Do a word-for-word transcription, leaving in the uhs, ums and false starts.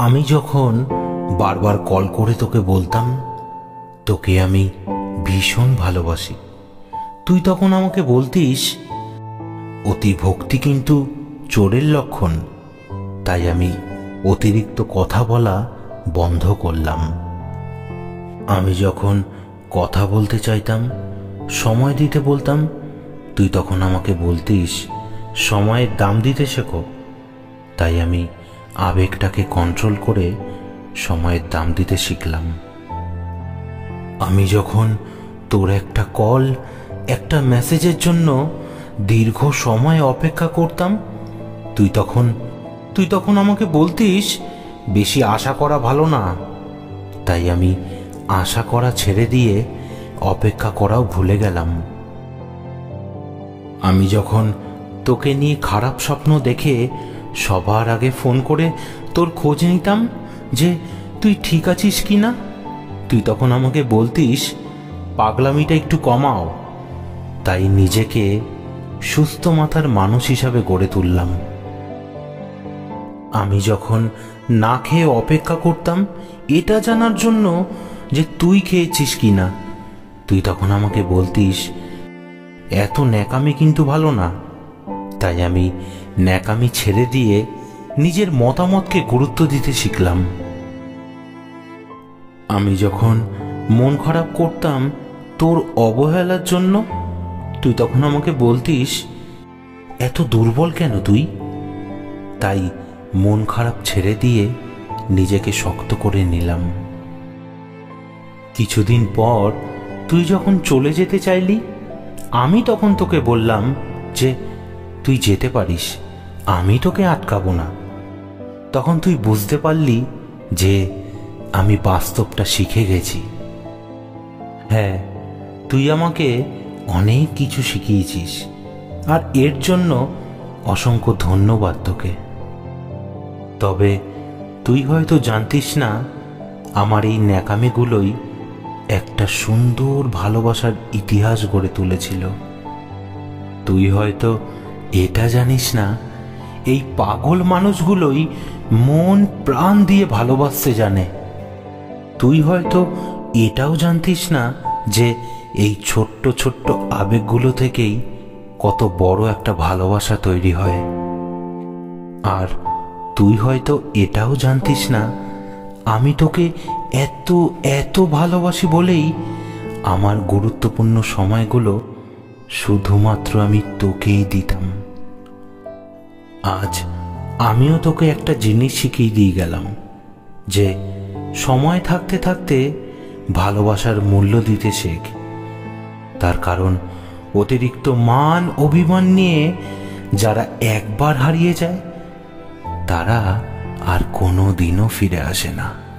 আমি যখন বারবার কল করে তোকে বলতাম তোকে আমি ভীষণ ভালোবাসি, তুই তখন আমাকে বলতিস অতি ভক্তি কিন্তু চোরের লক্ষণ। তাই আমি অতিরিক্ত কথা বলা বন্ধ করলাম। আমি যখন কথা বলতে চাইতাম, সময় দিতে বলতাম, তুই তখন আমাকে বলতিস সময়ের দাম দিতে শেখো। তাই আমি আবেগটাকে কন্ট্রোল করে সময়ের দাম দিতে শিখলাম। আমি যখন তোর একটা কল, একটা মেসেজের জন্য দীর্ঘ সময় অপেক্ষা করতাম, তুই তখন তুই তখন আমাকে বলতিস বেশি আশা করা ভালো না। তাই আমি আশা করা ছেড়ে দিয়ে অপেক্ষা করাও ভুলে গেলাম। আমি যখন তোকে নিয়ে খারাপ স্বপ্ন দেখে সবার আগে ফোন করে তোর খোঁজ নিতাম যে তুই ঠিক আছিস কি না, তুই তখন আমাকে বলতিস পাগলামিটা একটু কমাও। তাই নিজেকে সুস্থ মাথার মানুষ হিসাবে গড়ে তুললাম। আমি যখন না খেয়ে অপেক্ষা করতাম এটা জানার জন্য যে তুই খেয়েছিস কি না, তুই তখন আমাকে বলতিস এত ন্যাকামি কিন্তু ভালো না। তাই আমি ন্যাকামি ছেড়ে দিয়ে নিজের মতামতকে গুরুত্ব দিতে শিখলাম। আমি যখন মন খারাপ করতাম তোর অবহেলার জন্য, তুই তখন আমাকে বলতিস এত দুর্বল কেন তুই। তাই মন খারাপ ছেড়ে দিয়ে নিজেকে শক্ত করে নিলাম। কিছুদিন পর তুই যখন চলে যেতে চাইলি, আমি তখন তোকে বললাম যে তুই যেতে পারিস, আমি তোকে আটকাবো না। তখন তুই বুঝতে পারলি যে আমি বাস্তবটা শিখে গেছি। হ্যাঁ, তুই আমাকে অনেক কিছু শিখিয়েছিস, আর এর জন্য অসংখ্য ধন্যবাদ তোকে। তবে তুই হয়তো জানতিস না আমার এই ন্যাকামিগুলোই একটা সুন্দর ভালোবাসার ইতিহাস গড়ে তুলেছিল। তুই হয়তো এটা জানিস না এই পাগল মানুষগুলোই মন প্রাণ দিয়ে ভালোবাসতে জানে। তুই হয়তো এটাও জানতিস না যে এই ছোট্ট ছোট্ট আবেগগুলো থেকেই কত বড় একটা ভালোবাসা তৈরি হয়। আর তুই হয়তো এটাও জানতিস না আমি তোকে এত এত ভালোবাসি বলেই আমার গুরুত্বপূর্ণ সময়গুলো শুধুমাত্র আমি তোকেই দিতাম। আজ আমিও তোকে একটা জিনিস শিখিয়ে দিয়ে গেলাম যে সময় থাকতে থাকতে ভালোবাসার মূল্য দিতে শেখ। তার কারণ অতিরিক্ত মান অভিমান নিয়ে যারা একবার হারিয়ে যায় তারা আর কোনো দিনও ফিরে আসে না।